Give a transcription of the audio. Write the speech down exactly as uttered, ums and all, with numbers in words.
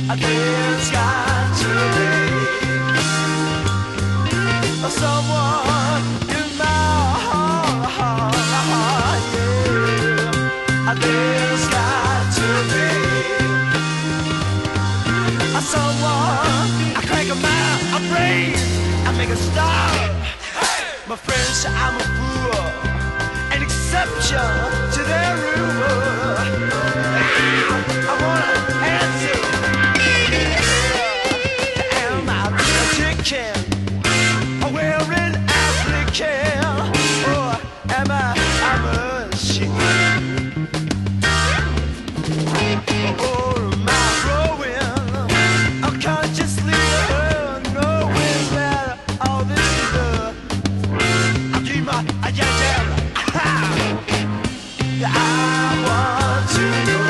There's got to be someone in my heart, yeah. There's got to be someone. I crank a mind, I brain, I make a star. Hey! My friends say I'm a fool, an exception to their rule. I wanna answer. Am I wearing African, or am I a machine? Or am I growing unconsciously, knowing that all this is love? I dream my, I yeah, yeah. I want to know.